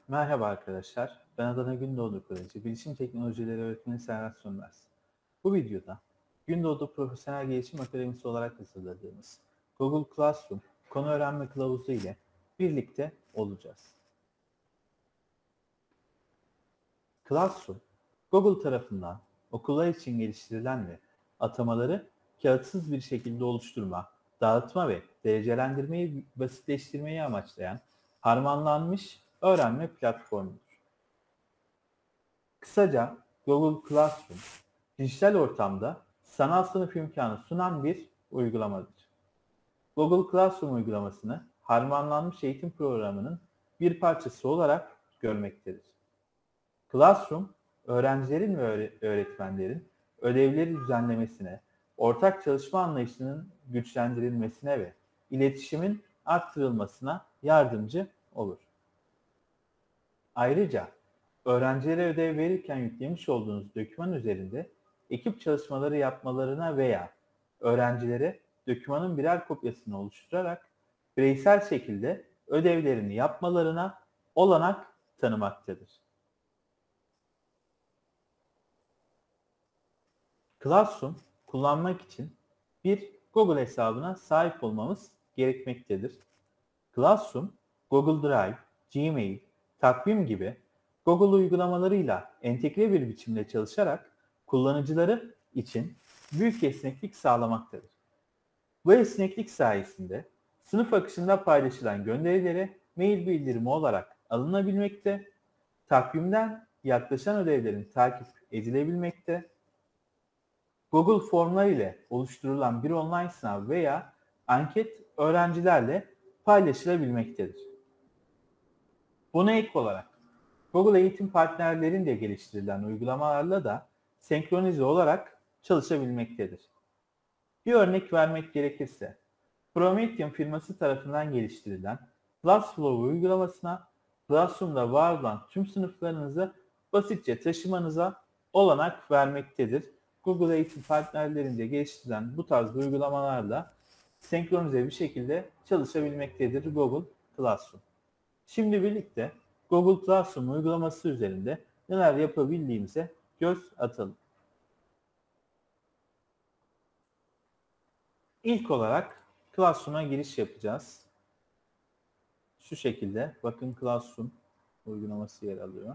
Merhaba arkadaşlar, ben Adana Gündoğdu Koleji Bilişim Teknolojileri Öğretmeni Serhat Sönmez. Bu videoda Gündoğdu Profesyonel Gelişim Akademisi olarak hazırladığımız Google Classroom konu öğrenme kılavuzu ile birlikte olacağız. Classroom, Google tarafından okullar için geliştirilen ve atamaları kağıtsız bir şekilde oluşturma, dağıtma ve derecelendirmeyi basitleştirmeyi amaçlayan harmanlanmış öğrenme platformudur. Kısaca Google Classroom, dijital ortamda sanal sınıf imkanı sunan bir uygulamadır. Google Classroom uygulamasını harmanlanmış eğitim programının bir parçası olarak görmektedir. Classroom, öğrencilerin ve öğretmenlerin ödevleri düzenlemesine, ortak çalışma anlayışının güçlendirilmesine ve iletişimin arttırılmasına yardımcı olur. Ayrıca öğrencilere ödev verirken yüklemiş olduğunuz doküman üzerinde ekip çalışmaları yapmalarına veya öğrencilere dokümanın birer kopyasını oluşturarak bireysel şekilde ödevlerini yapmalarına olanak tanımaktadır. Classroom kullanmak için bir Google hesabına sahip olmamız gerekmektedir. Classroom, Google Drive, Gmail, takvim gibi Google uygulamalarıyla entegre bir biçimde çalışarak kullanıcıları için büyük esneklik sağlamaktadır. Bu esneklik sayesinde sınıf akışında paylaşılan gönderileri mail bildirimi olarak alınabilmekte, takvimden yaklaşan ödevlerin takip edilebilmekte, Google formlar ile oluşturulan bir online sınav veya anket öğrencilerle paylaşılabilmektedir. Buna ek olarak Google eğitim partnerlerince geliştirilen uygulamalarla da senkronize olarak çalışabilmektedir. Bir örnek vermek gerekirse, Promethean firması tarafından geliştirilen Classflow uygulamasına Classroom'da var olan tüm sınıflarınızı basitçe taşımanıza olanak vermektedir. Google eğitim partnerlerince geliştirilen bu tarz uygulamalarla senkronize bir şekilde çalışabilmektedir Google Classroom. Şimdi birlikte Google Classroom uygulaması üzerinde neler yapabildiğimize göz atalım. İlk olarak Classroom'a giriş yapacağız. Şu şekilde bakın Classroom uygulaması yer alıyor.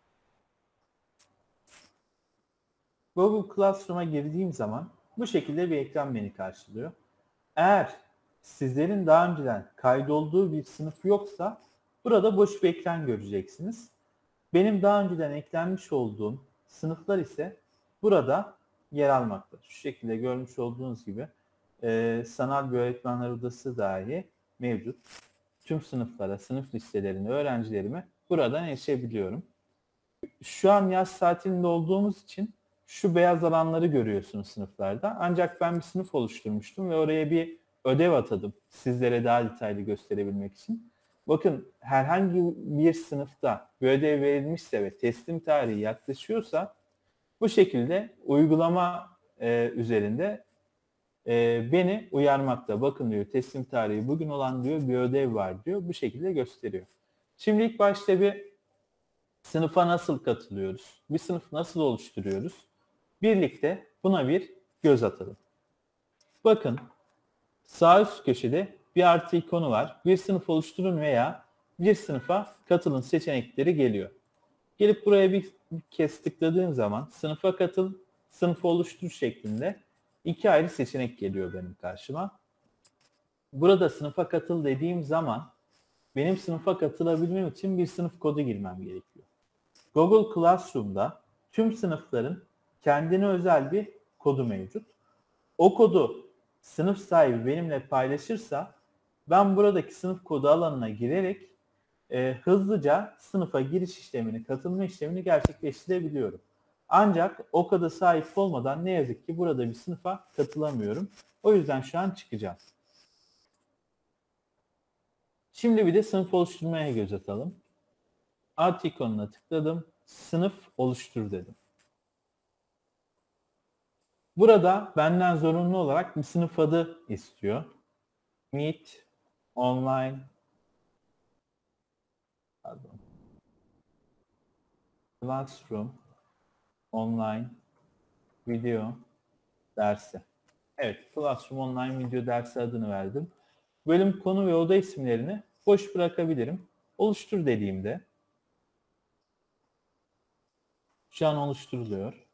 Google Classroom'a girdiğim zaman bu şekilde bir ekran beni karşılıyor. Eğer sizlerin daha önceden kaydolduğu bir sınıf yoksa burada boş bir ekran göreceksiniz. Benim daha önceden eklenmiş olduğum sınıflar ise burada yer almaktadır. Şu şekilde görmüş olduğunuz gibi sanal bir öğretmenler odası dahi mevcut. Tüm sınıflara, sınıf listelerini, öğrencilerime buradan erişebiliyorum. Şu an yaz tatilinde olduğumuz için şu beyaz alanları görüyorsunuz sınıflarda. Ancak ben bir sınıf oluşturmuştum ve oraya bir ödev atadım sizlere daha detaylı gösterebilmek için. Bakın herhangi bir sınıfta bir ödev verilmişse ve teslim tarihi yaklaşıyorsa bu şekilde uygulama üzerinde beni uyarmakta. Bakın diyor teslim tarihi bugün olan diyor bir ödev var diyor. Bu şekilde gösteriyor. Şimdi ilk başta bir sınıfa nasıl katılıyoruz? Bir sınıf nasıl oluşturuyoruz? Birlikte buna bir göz atalım. Bakın sağ üst köşede bir artı ikonu var. Bir sınıf oluşturun veya bir sınıfa katılın seçenekleri geliyor. Gelip buraya bir kez tıkladığım zaman sınıfa katıl, sınıfı oluştur şeklinde iki ayrı seçenek geliyor benim karşıma. Burada sınıfa katıl dediğim zaman benim sınıfa katılabilmem için bir sınıf kodu girmem gerekiyor. Google Classroom'da tüm sınıfların kendine özel bir kodu mevcut. O kodu sınıf sahibi benimle paylaşırsa ben buradaki sınıf kodu alanına girerek hızlıca sınıfa giriş işlemini, katılma işlemini gerçekleştirebiliyorum. Ancak o koda sahip olmadan ne yazık ki burada bir sınıfa katılamıyorum. O yüzden şu an çıkacağım. Şimdi bir de sınıf oluşturmaya göz atalım. Art ikonuna tıkladım. Sınıf oluştur dedim. Burada benden zorunlu olarak bir sınıf adı istiyor. Meet, online, pardon. Classroom online video dersi. Evet, Classroom online video dersi adını verdim. Bölüm konu ve oda isimlerini boş bırakabilirim. Oluştur dediğimde şu an oluşturuluyor.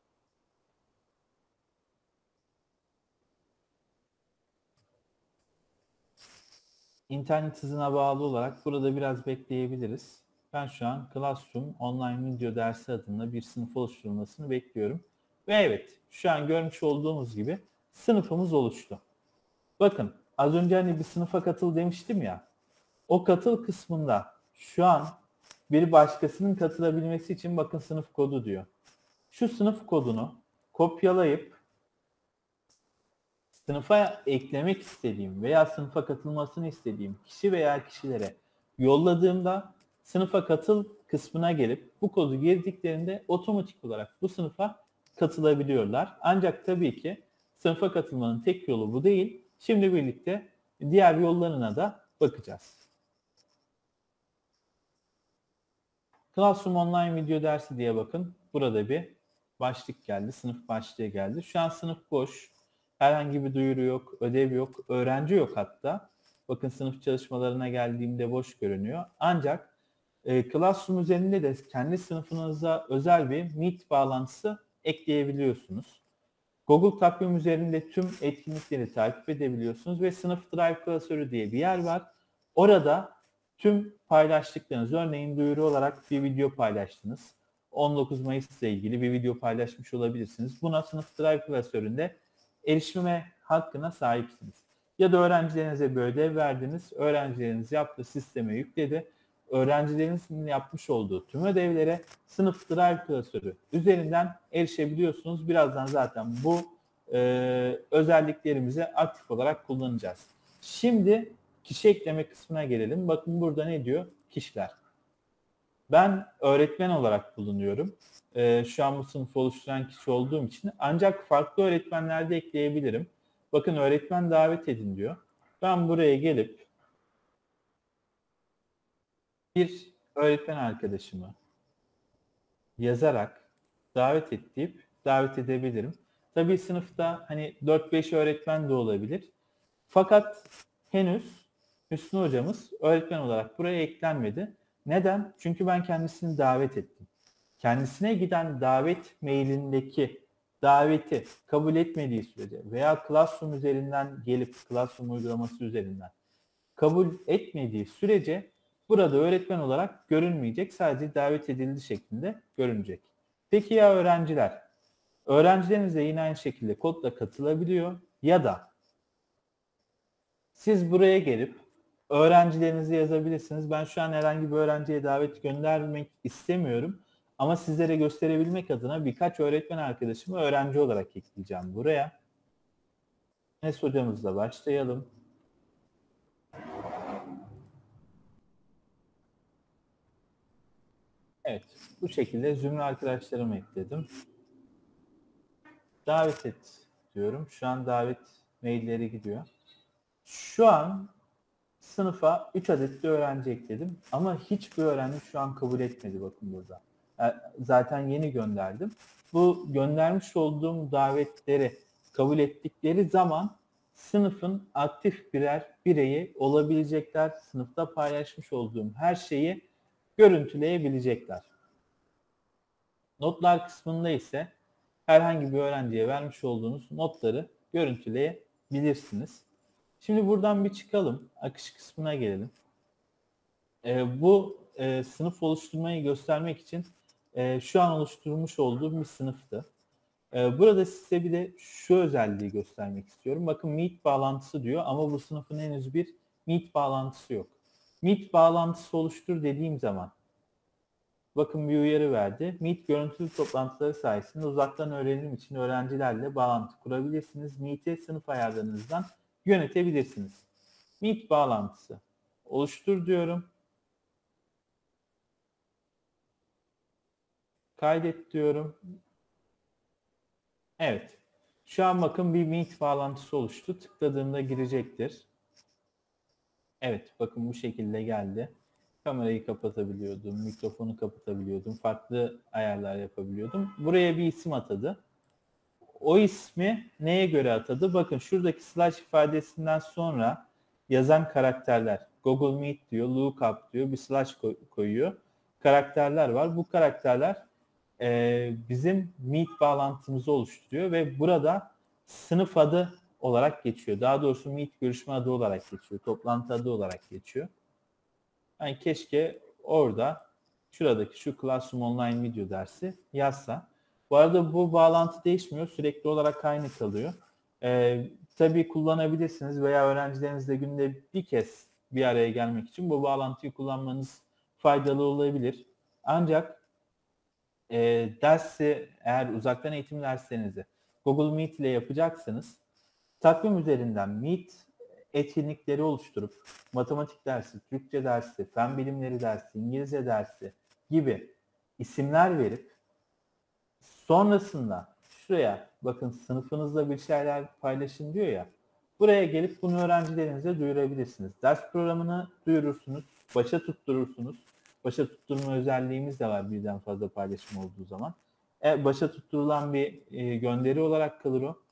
İnternet hızına bağlı olarak burada biraz bekleyebiliriz. Ben şu an Classroom Online Video Dersi adında bir sınıf oluşturulmasını bekliyorum. Ve evet, şu an görmüş olduğumuz gibi sınıfımız oluştu. Bakın, az önce hani bir sınıfa katıl demiştim ya. O katıl kısmında şu an bir başkasının katılabilmesi için bakın sınıf kodu diyor. Şu sınıf kodunu kopyalayıp sınıfa eklemek istediğim veya sınıfa katılmasını istediğim kişi veya kişilere yolladığımda sınıfa katıl kısmına gelip bu kodu girdiklerinde otomatik olarak bu sınıfa katılabiliyorlar. Ancak tabii ki sınıfa katılmanın tek yolu bu değil. Şimdi birlikte diğer yollarına da bakacağız. Classroom Online Video Dersi diye bakın. Burada bir başlık geldi. Sınıf başlığı geldi. Şu an sınıf boş. Herhangi bir duyuru yok, ödev yok, öğrenci yok hatta. Bakın sınıf çalışmalarına geldiğimde boş görünüyor. Ancak Classroom üzerinde de kendi sınıfınıza özel bir Meet bağlantısı ekleyebiliyorsunuz. Google Takvim üzerinde tüm etkinlikleri takip edebiliyorsunuz ve Sınıf Drive klasörü diye bir yer var. Orada tüm paylaştıklarınız, örneğin duyuru olarak bir video paylaştınız. 19 Mayıs ile ilgili bir video paylaşmış olabilirsiniz. Buna Sınıf Drive klasöründe erişime hakkına sahipsiniz. Ya da öğrencilerinize bir ödev verdiniz, öğrencileriniz yaptı, sisteme yükledi. Öğrencilerinizin yapmış olduğu tüm ödevlere Sınıf Drive klasörü üzerinden erişebiliyorsunuz. Birazdan zaten bu özelliklerimizi aktif olarak kullanacağız. Şimdi kişi ekleme kısmına gelelim. Bakın burada ne diyor? Kişiler. Ben öğretmen olarak bulunuyorum. Şu an bu sınıfı oluşturan kişi olduğum için. Ancak farklı öğretmenler de ekleyebilirim. Bakın öğretmen davet edin diyor. Ben buraya gelip bir öğretmen arkadaşımı yazarak davet et deyip davet edebilirim. Tabii sınıfta hani 4-5 öğretmen de olabilir. Fakat henüz Hüsnü hocamız öğretmen olarak buraya eklenmedi. Neden? Çünkü ben kendisini davet ettim. Kendisine giden davet mailindeki daveti kabul etmediği sürece veya Classroom üzerinden gelip Classroom uygulaması üzerinden kabul etmediği sürece burada öğretmen olarak görünmeyecek. Sadece davet edildi şeklinde görünecek. Peki ya öğrenciler? Öğrencileriniz de yine aynı şekilde kodla katılabiliyor ya da siz buraya gelip öğrencilerinizi yazabilirsiniz. Ben şu an herhangi bir öğrenciye davet göndermek istemiyorum. Ama sizlere gösterebilmek adına birkaç öğretmen arkadaşımı öğrenci olarak ekleyeceğim buraya. Enes hocamızla başlayalım. Evet, bu şekilde Zümre arkadaşlarımı ekledim. Davet et diyorum. Şu an davet mailleri gidiyor. Şu an sınıfa 3 adet bir öğrenci ekledim ama hiçbir öğrenci şu an kabul etmedi bakın burada. Zaten yeni gönderdim. Bu göndermiş olduğum davetleri kabul ettikleri zaman sınıfın aktif birer bireyi olabilecekler. Sınıfta paylaşmış olduğum her şeyi görüntüleyebilecekler. Notlar kısmında ise herhangi bir öğrenciye vermiş olduğunuz notları görüntüleyebilirsiniz. Şimdi buradan bir çıkalım. Akış kısmına gelelim. Bu sınıf oluşturmayı göstermek için şu an oluşturmuş olduğum bir sınıftı. Burada size bir de şu özelliği göstermek istiyorum. Bakın Meet bağlantısı diyor ama bu sınıfın henüz bir Meet bağlantısı yok. Meet bağlantısı oluştur dediğim zaman bakın bir uyarı verdi. Meet görüntülü toplantıları sayesinde uzaktan öğrenim için öğrencilerle bağlantı kurabilirsiniz. Meet'i sınıf ayarlarınızdan yönetebilirsiniz. Meet bağlantısı oluştur diyorum. Kaydet diyorum. Evet. Şu an bakın bir Meet bağlantısı oluştu. Tıkladığımda girecektir. Evet bakın bu şekilde geldi. Kamerayı kapatabiliyordum, mikrofonu kapatabiliyordum, farklı ayarlar yapabiliyordum. Buraya bir isim atadı. O ismi neye göre atadı? Bakın şuradaki slash ifadesinden sonra yazan karakterler. Google Meet diyor, lookup diyor, bir slash koyuyor. Karakterler var. Bu karakterler bizim Meet bağlantımızı oluşturuyor ve burada sınıf adı olarak geçiyor. Daha doğrusu Meet görüşme adı olarak geçiyor. Toplantı adı olarak geçiyor. Yani keşke orada şuradaki şu Classroom Online video dersi yazsa. Bu arada bu bağlantı değişmiyor. Sürekli olarak aynı kalıyor. Tabii kullanabilirsiniz veya öğrencilerinizle günde bir kez bir araya gelmek için bu bağlantıyı kullanmanız faydalı olabilir. Ancak dersi eğer uzaktan eğitim derslerinizi Google Meet ile yapacaksanız takvim üzerinden Meet etkinlikleri oluşturup matematik dersi, Türkçe dersi, fen bilimleri dersi, İngilizce dersi gibi isimler verip sonrasında şuraya bakın sınıfınızda bir şeyler paylaşın diyor ya, buraya gelip bunu öğrencilerinize duyurabilirsiniz. Ders programını duyurursunuz, başa tutturursunuz. Başa tutturma özelliğimiz de var birden fazla paylaşım olduğu zaman. Başa tutturulan bir gönderi olarak kalır o.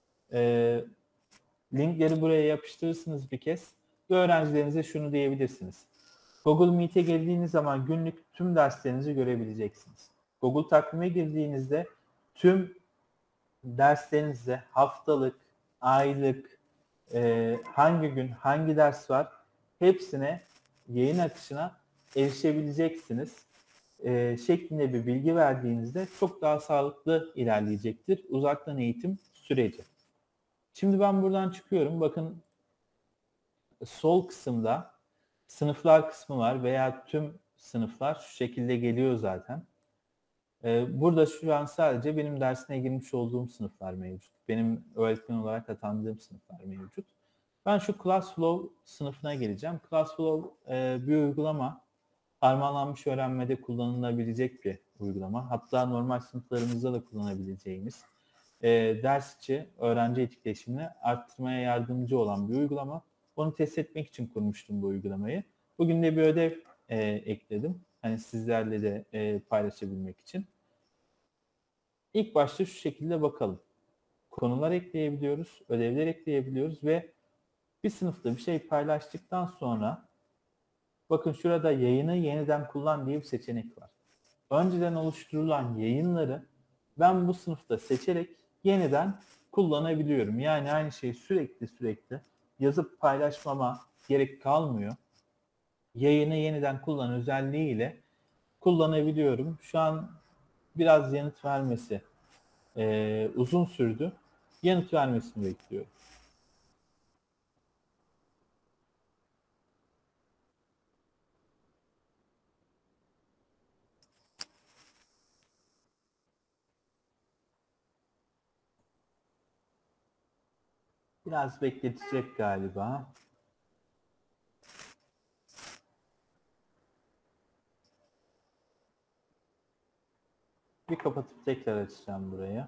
Linkleri buraya yapıştırırsınız bir kez ve öğrencilerinize şunu diyebilirsiniz. Google Meet'e girdiğiniz zaman günlük tüm derslerinizi görebileceksiniz. Google Takvim'e girdiğinizde tüm derslerinizde haftalık, aylık, hangi gün hangi ders var hepsine yayın akışına erişebileceksiniz şeklinde bir bilgi verdiğinizde çok daha sağlıklı ilerleyecektir uzaktan eğitim süreci. Şimdi ben buradan çıkıyorum. Bakın sol kısımda sınıflar kısmı var veya tüm sınıflar şu şekilde geliyor zaten. Burada şu an sadece benim dersine girmiş olduğum sınıflar mevcut. Benim öğretmen olarak atandığım sınıflar mevcut. Ben şu ClassFlow sınıfına geleceğim. ClassFlow bir uygulama. Harmanlanmış öğrenmede kullanılabilecek bir uygulama. Hatta normal sınıflarımızda da kullanabileceğimiz ders içi öğrenci etkileşimini arttırmaya yardımcı olan bir uygulama. Onu test etmek için kurmuştum bu uygulamayı. Bugün de bir ödev ekledim. Hani sizlerle de paylaşabilmek için. İlk başta şu şekilde bakalım. Konular ekleyebiliyoruz, ödevler ekleyebiliyoruz ve bir sınıfta bir şey paylaştıktan sonra bakın şurada yayını yeniden kullan diye bir seçenek var. Önceden oluşturulan yayınları ben bu sınıfta seçerek yeniden kullanabiliyorum. Yani aynı şeyi sürekli yazıp paylaşmama gerek kalmıyor. Yayını yeniden kullan özelliğiyle kullanabiliyorum. Şu an biraz yanıt vermesi uzun sürdü. Yanıt vermesini bekliyorum. Biraz bekletecek galiba. Bir kapatıp tekrar açacağım burayı.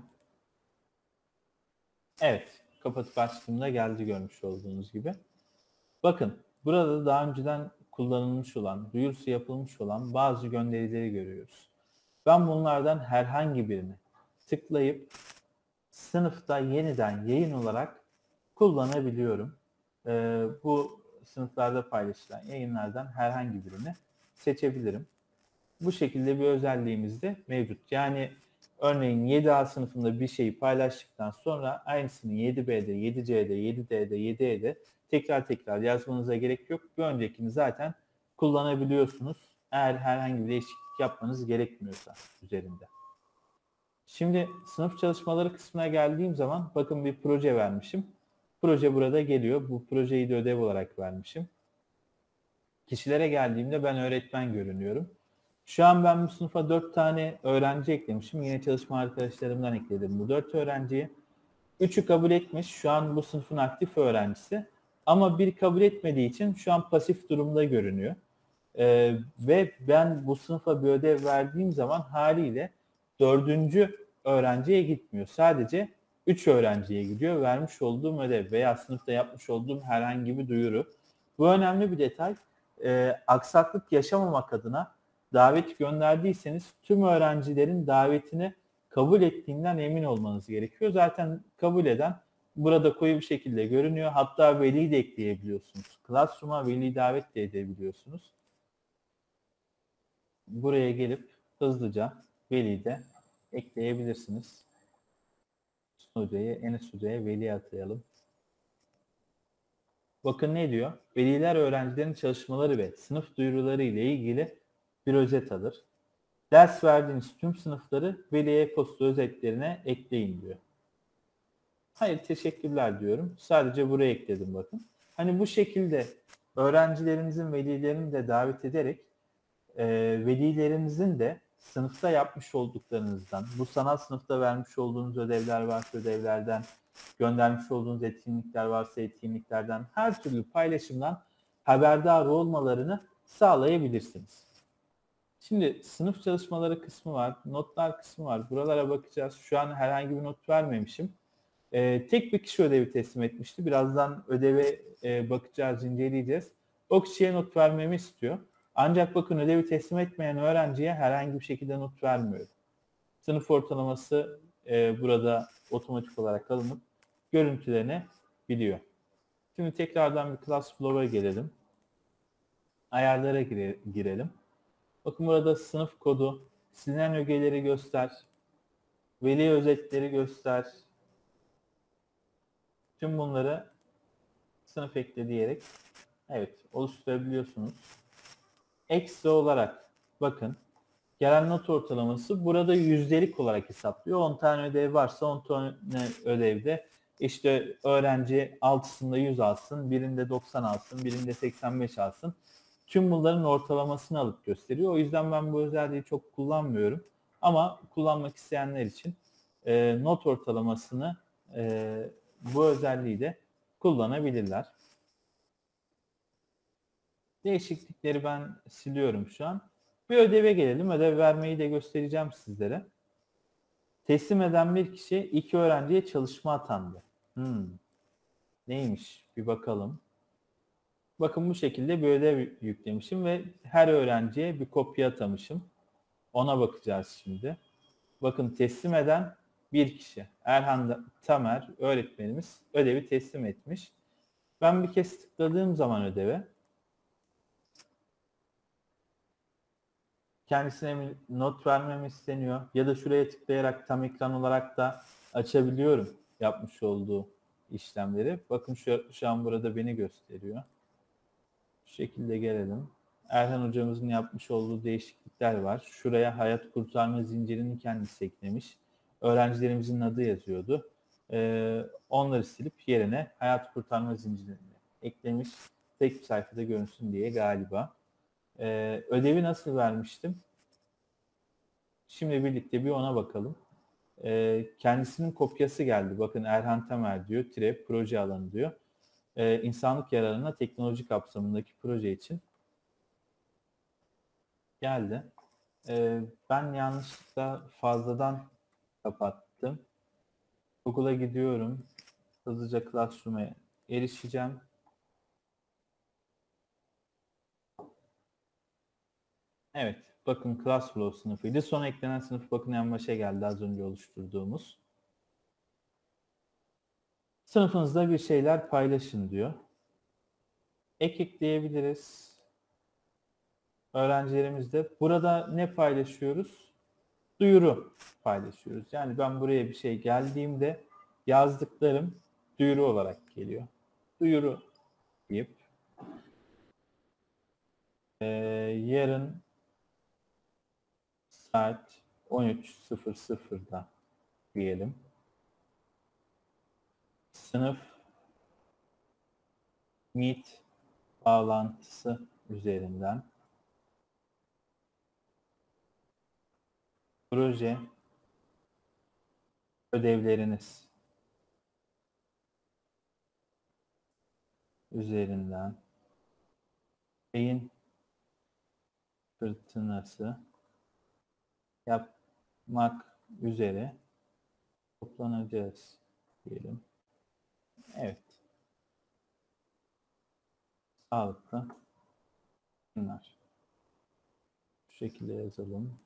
Evet, kapatıp açtığımda geldi görmüş olduğunuz gibi. Bakın, burada daha önceden kullanılmış olan, duyurusu yapılmış olan bazı gönderileri görüyoruz. Ben bunlardan herhangi birini tıklayıp sınıfta yeniden yayın olarak kullanabiliyorum. Bu sınıflarda paylaşılan yayınlardan herhangi birini seçebilirim. Bu şekilde bir özelliğimiz de mevcut. Yani örneğin 7A sınıfında bir şeyi paylaştıktan sonra aynısını 7B'de, 7C'de, 7D'de, 7E'de tekrar yazmanıza gerek yok. Bir öncekini zaten kullanabiliyorsunuz. Eğer herhangi bir değişiklik yapmanız gerekmiyorsa üzerinde. Şimdi sınıf çalışmaları kısmına geldiğim zaman bakın bir proje vermişim. Proje burada geliyor. Bu projeyi de ödev olarak vermişim. Kişilere geldiğimde ben öğretmen görünüyorum. Şu an ben bu sınıfa 4 tane öğrenci eklemişim. Yine çalışma arkadaşlarımdan ekledim bu 4 öğrenciyi. 3'ü kabul etmiş. Şu an bu sınıfın aktif öğrencisi. Ama bir kabul etmediği için şu an pasif durumda görünüyor. Ve ben bu sınıfa bir ödev verdiğim zaman haliyle 4. öğrenciye gitmiyor. Sadece 3 öğrenciye gidiyor. Vermiş olduğum ödev veya sınıfta yapmış olduğum herhangi bir duyuru. Bu önemli bir detay. aksaklık yaşamamak adına davet gönderdiyseniz tüm öğrencilerin davetini kabul ettiğinden emin olmanız gerekiyor. Zaten kabul eden burada koyu bir şekilde görünüyor. Hatta veli de ekleyebiliyorsunuz. Classroom'a veli davet de edebiliyorsunuz. Buraya gelip hızlıca veli de ekleyebilirsiniz. Enes Hoca'ya veli atayalım. Bakın ne diyor? Veliler öğrencilerin çalışmaları ve sınıf duyuruları ile ilgili bir özet alır. Ders verdiğiniz tüm sınıfları veli e-posta özetlerine ekleyin diyor. Hayır, teşekkürler diyorum. Sadece buraya ekledim bakın. Hani bu şekilde öğrencilerinizin velilerini de davet ederek velilerinizin de sınıfta yapmış olduklarınızdan, bu sanal sınıfta vermiş olduğunuz ödevler varsa ödevlerden, göndermiş olduğunuz etkinlikler varsa etkinliklerden, her türlü paylaşımdan haberdar olmalarını sağlayabilirsiniz. Şimdi sınıf çalışmaları kısmı var, notlar kısmı var. Buralara bakacağız. Şu an herhangi bir not vermemişim. Tek bir kişi ödevi teslim etmişti. Birazdan ödeve bakacağız, inceleyeceğiz. O kişiye not vermemi istiyor. Ancak bakın ödevi teslim etmeyen öğrenciye herhangi bir şekilde not vermiyor. Sınıf ortalaması burada otomatik olarak alınıp görüntülenebiliyor. Şimdi tekrardan bir Classflow'a gelelim. Ayarlara girelim. Bakın burada sınıf kodu, silinen ögeleri göster, veli özetleri göster. Tüm bunları sınıf ekle diyerek evet oluşturabiliyorsunuz. Ekstra olarak bakın gelen not ortalaması burada yüzdelik olarak hesaplıyor. 10 tane ödev varsa 10 tane ödevde işte öğrenci 6'sında 100 alsın, birinde 90 alsın, birinde 85 alsın. Tüm bunların ortalamasını alıp gösteriyor. O yüzden ben bu özelliği çok kullanmıyorum. Ama kullanmak isteyenler için not ortalamasını bu özelliği de kullanabilirler. Değişiklikleri ben siliyorum şu an. Bir ödeve gelelim. Ödev vermeyi de göstereceğim sizlere. Teslim eden bir kişi 2 öğrenciye çalışma atandı. Neymiş? Bir bakalım. Bakın bu şekilde bir ödev yüklemişim ve her öğrenciye bir kopya atamışım. Ona bakacağız şimdi. Bakın teslim eden bir kişi. Erhan Tamer öğretmenimiz ödevi teslim etmiş. Ben bir kez tıkladığım zaman ödeve kendisine not vermemi isteniyor ya da şuraya tıklayarak tam ekran olarak da açabiliyorum yapmış olduğu işlemleri. Bakın şu an burada beni gösteriyor. Şu şekilde gelelim. Erhan hocamızın yapmış olduğu değişiklikler var. Şuraya hayat kurtarma zincirini kendisi eklemiş. Öğrencilerimizin adı yazıyordu. Onları silip yerine hayat kurtarma zincirini eklemiş. Tek bir sayfada görünsün diye galiba. Ödevi nasıl vermiştim? Şimdi birlikte bir ona bakalım. Kendisinin kopyası geldi. Bakın Erhan Tamer diyor. Proje alanı diyor. İnsanlık yararına teknoloji kapsamındaki proje için geldi. Ben yanlışlıkla fazladan kapattım. Google'a gidiyorum. Hızlıca Classroom'a erişeceğim. Evet. Bakın Classflow sınıfıydı. Son eklenen sınıf bakın en başa geldi az önce oluşturduğumuz. Sınıfınızda bir şeyler paylaşın diyor. Ek ekleyebiliriz. Öğrencilerimizde. Burada ne paylaşıyoruz? Duyuru paylaşıyoruz. Yani ben buraya bir şey geldiğimde yazdıklarım duyuru olarak geliyor. Duyuru deyip yarın saat 13.00'da diyelim. Sınıf Meet bağlantısı üzerinden proje ödevleriniz üzerinden beyin fırtınası yapmak üzere toplanacağız diyelim. Evet. Sağlıklı Bunlar. Bu şekilde yazalım.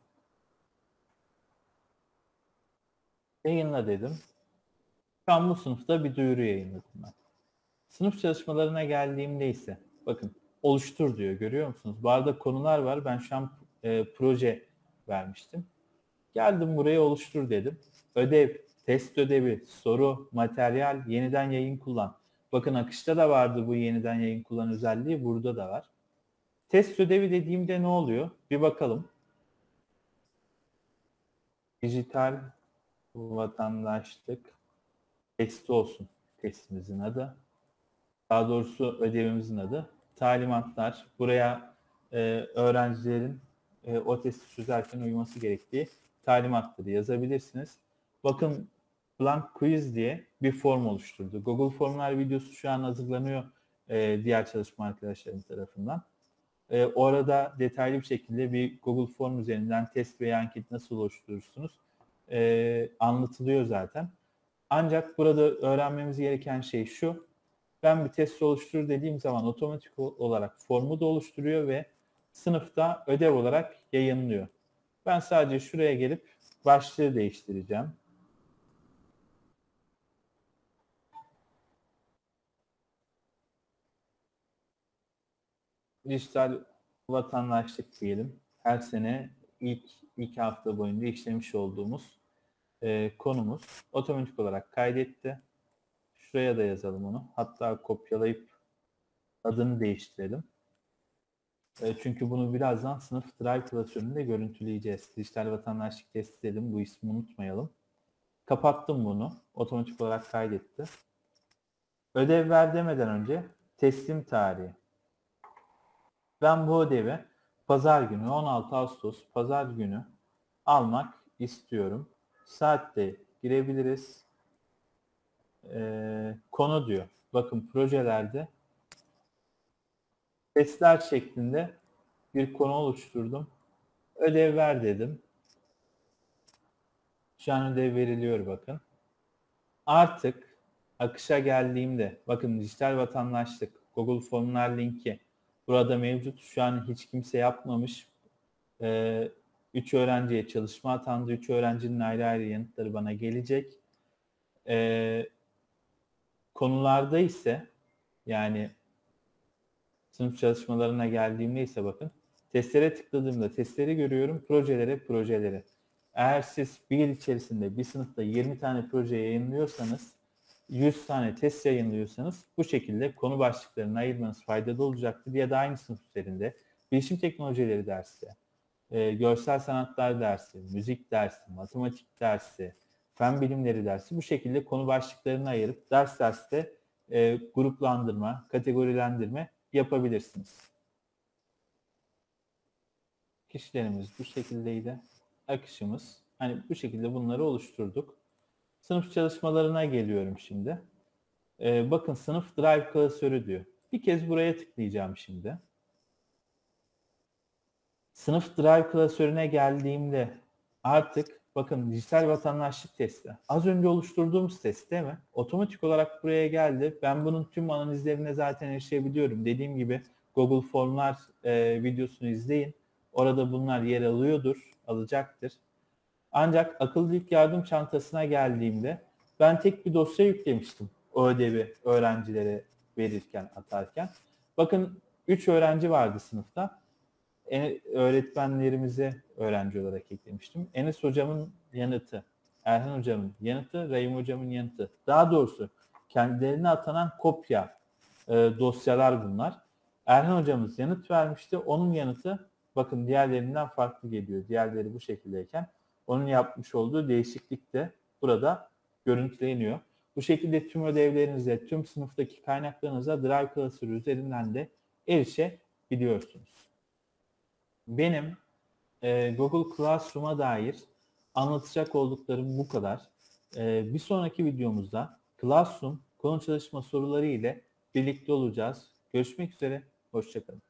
Yayınla dedim. Şu an bu sınıfta bir duyuru yayınladım ben. Sınıf çalışmalarına geldiğimde ise bakın oluştur diyor, görüyor musunuz? Bu arada konular var. Ben şu an proje vermiştim. Geldim buraya oluştur dedim. Ödev, test ödevi, soru, materyal, yeniden yayın kullan. Bakın akışta da vardı bu yeniden yayın kullan özelliği. Burada da var. Test ödevi dediğimde ne oluyor? Bir bakalım. Dijital vatandaşlık testi olsun testimizin adı. Daha doğrusu ödevimizin adı. Talimatlar. Buraya öğrencilerin o testi çözerken uyması gerektiği talimatları yazabilirsiniz. Bakın Blank Quiz diye bir form oluşturdu. Google Formlar videosu şu an hazırlanıyor diğer çalışma arkadaşlarım tarafından. Orada detaylı bir şekilde bir Google Form üzerinden test veya anket nasıl oluşturursunuz anlatılıyor zaten. Ancak burada öğrenmemiz gereken şey şu. Ben bir test oluştur dediğim zaman otomatik olarak formu da oluşturuyor ve sınıfta ödev olarak yayınlıyor. Ben sadece şuraya gelip başlığı değiştireceğim. Dijital vatandaşlık diyelim. Her sene ilk hafta boyunca işlemiş olduğumuz konumuz otomatik olarak kaydetti. Şuraya da yazalım onu. Hatta kopyalayıp adını değiştirelim. Çünkü bunu birazdan sınıf drive klasöründe görüntüleyeceğiz. Dijital vatandaşlık testi dedim. Bu ismi unutmayalım. Kapattım bunu. Otomatik olarak kaydetti. Ödev ver demeden önce teslim tarihi. Ben bu ödevi pazar günü 16 Ağustos pazar günü almak istiyorum. Saatte girebiliriz. Konu diyor. Bakın projelerde testler şeklinde bir konu oluşturdum. Ödev ver dedim. Şu an ödev veriliyor bakın. Artık akışa geldiğimde bakın dijital vatandaşlık Google Formlar linki burada mevcut. Şu an hiç kimse yapmamış. 3 öğrenciye çalışma atandı. 3 öğrencinin ayrı ayrı yanıtları bana gelecek. Konularda ise yani sınıf çalışmalarına geldiğimde ise bakın testlere tıkladığımda testleri görüyorum. Projeleri. Eğer siz bir yıl içerisinde bir sınıfta 20 tane proje yayınlıyorsanız 100 tane test yayınlıyorsanız bu şekilde konu başlıklarını ayırmanız faydalı olacaktır. Ya da aynı sınıf üzerinde bilişim teknolojileri dersi, görsel sanatlar dersi, müzik dersi, matematik dersi, fen bilimleri dersi bu şekilde konu başlıklarını ayırıp derste gruplandırma, kategorilendirme yapabilirsiniz. Kişilerimiz bu şekildeydi. Akışımız. Hani bu şekilde bunları oluşturduk. Sınıf çalışmalarına geliyorum şimdi. Bakın sınıf drive klasörü diyor. Bir kez buraya tıklayacağım şimdi. Sınıf drive klasörüne geldiğimde artık bakın dijital vatandaşlık testi. Az önce oluşturduğumuz test değil mi? Otomatik olarak buraya geldi. Ben bunun tüm analizlerine zaten erişebiliyorum. Dediğim gibi Google Formlar videosunu izleyin. Orada bunlar yer alıyordur, alacaktır. Ancak akıllı ilk yardım çantasına geldiğimde ben tek bir dosya yüklemiştim o ödevi öğrencilere verirken, atarken. Bakın 3 öğrenci vardı sınıfta. Öğretmenlerimize öğrenci olarak eklemiştim. Enes hocamın yanıtı, Erhan hocamın yanıtı, Rahim hocamın yanıtı. Daha doğrusu kendilerine atanan kopya dosyalar bunlar. Erhan hocamız yanıt vermişti. Onun yanıtı bakın diğerlerinden farklı geliyor. Diğerleri bu şekildeyken onun yapmış olduğu değişiklik de burada görüntüleniyor. Bu şekilde tüm ödevlerinize, tüm sınıftaki kaynaklarınıza Drive klasörü üzerinden de erişebiliyorsunuz. Benim Google Classroom'a dair anlatacak olduklarım bu kadar. Bir sonraki videomuzda Classroom konu çalışma soruları ile birlikte olacağız. Görüşmek üzere, hoşça kalın.